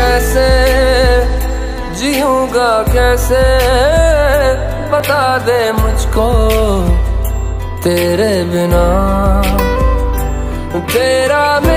कैसे जीऊंगा कैसे, बता दे मुझको तेरे बिना। तेरा